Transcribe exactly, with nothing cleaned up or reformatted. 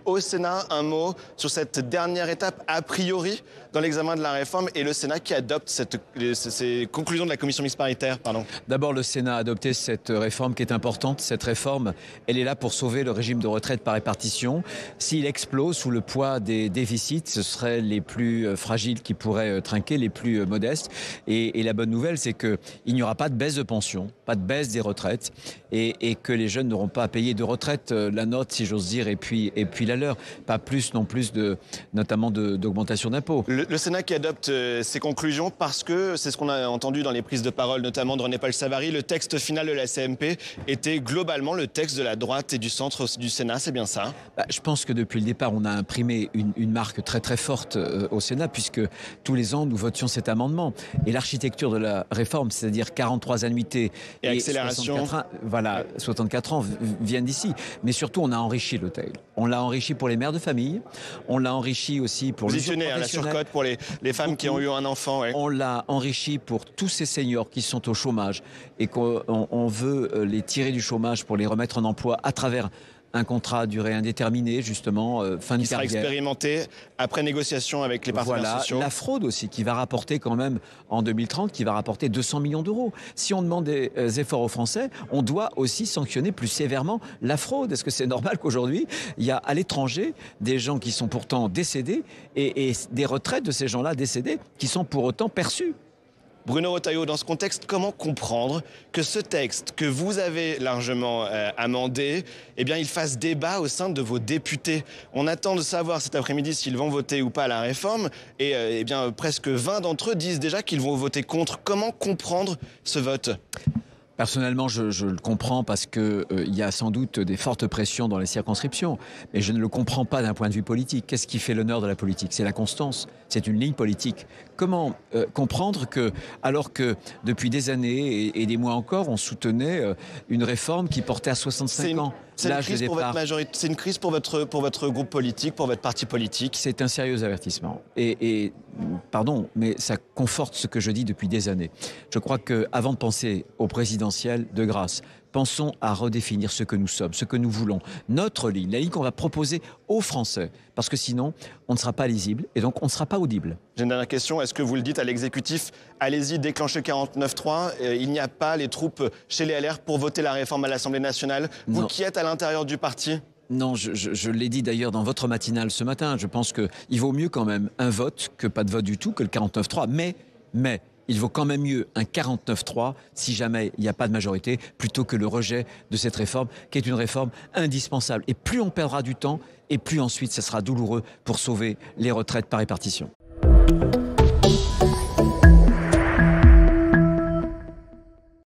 au Sénat. Un mot sur cette dernière étape, a priori, dans l'examen de la réforme, et le Sénat qui adopte cette, ces conclusions de la commission mixte paritaire. Pardon. D'abord, le Sénat a adopté cette réforme qui est importante. Cette réforme, elle est là pour sauver le régime de retraite par répartition. S'il explose sous le poids des déficits, ce seraient les plus fragiles qui pourraient trinquer, les plus modestes. Et, et la bonne nouvelle, c'est qu'il n'y aura pas de baisse de pension, pas de baisse des retraites, et, et que les jeunes n'auront pas à payer de retraite, la note, si j'ose dire, et puis, et puis la leur. Pas plus non plus, de, notamment de, d'augmentation d'impôts. Le, le Sénat qui adopte euh, ces conclusions parce que, c'est ce qu'on a entendu dans les prises de parole, notamment de René-Paul Savary, le texte final de la C M P était globalement le texte de la droite et du centre du Sénat, c'est bien ça? Bah, je pense que depuis le départ, on a imprimé une, une marque très très forte euh, au Sénat, puisque tous les ans, nous votions cet amendement. Et l'architecture de la réforme, c'est-à-dire quarante-trois annuités et, et accélération, soixante-quatre ans, voilà, soixante-quatre ans viennent d'ici. Mais surtout, on a enrichi le texte. On l'a enrichi pour les mères de famille, on l'a enrichi aussi pour les professionnels, la surcote pour les, les femmes Beaucoup. qui ont eu un enfant. Ouais. On l'a enrichi pour tous ces seniors qui sont au chômage et qu'on on veut les tirer du chômage pour les remettre en emploi à travers un contrat à durée indéterminée, justement, euh, fin de qui carrière. Qui sera expérimenté après négociation avec les partenaires voilà, sociaux. La fraude aussi, qui va rapporter quand même, en deux mille trente, qui va rapporter deux cents millions d'euros. Si on demande des euh, efforts aux Français, on doit aussi sanctionner plus sévèrement la fraude. Est-ce que c'est normal qu'aujourd'hui, il y a à l'étranger des gens qui sont pourtant décédés et, et des retraites de ces gens-là décédés qui sont pour autant perçues? Bruno Retailleau, dans ce contexte, comment comprendre que ce texte que vous avez largement euh, amendé, eh bien, il fasse débat au sein de vos députés? On attend de savoir cet après-midi s'ils vont voter ou pas la réforme. Et euh, eh bien, presque vingt d'entre eux disent déjà qu'ils vont voter contre. Comment comprendre ce vote ? Personnellement, je, je le comprends parce qu'il euh, y a sans doute des fortes pressions dans les circonscriptions. Mais je ne le comprends pas d'un point de vue politique. Qu'est-ce qui fait l'honneur de la politique? C'est la constance. C'est une ligne politique. Comment euh, comprendre que, alors que depuis des années et, et des mois encore, on soutenait euh, une réforme qui portait à soixante-cinq une, ans l'âge de départ. C'est une crise pour votre, pour votre groupe politique, pour votre parti politique? C'est un sérieux avertissement. Et, et, pardon, mais ça conforte ce que je dis depuis des années. Je crois qu'avant de penser au présidentiel, de grâce, pensons à redéfinir ce que nous sommes, ce que nous voulons. Notre ligne, la ligne qu'on va proposer aux Français. Parce que sinon, on ne sera pas lisible et donc on ne sera pas audible. J'ai une dernière question. Est-ce que vous le dites à l'exécutif, allez-y, déclenchez quarante-neuf trois. Euh, il n'y a pas les troupes chez les L R pour voter la réforme à l'Assemblée nationale. Vous non. qui êtes à l'intérieur du parti? Non, je, je, je l'ai dit d'ailleurs dans votre matinale ce matin. Je pense qu'il vaut mieux quand même un vote que pas de vote du tout, que le quarante-neuf trois. Mais, mais, il vaut quand même mieux un quarante-neuf trois si jamais il n'y a pas de majorité, plutôt que le rejet de cette réforme, qui est une réforme indispensable. Et plus on perdra du temps, et plus ensuite ce sera douloureux pour sauver les retraites par répartition.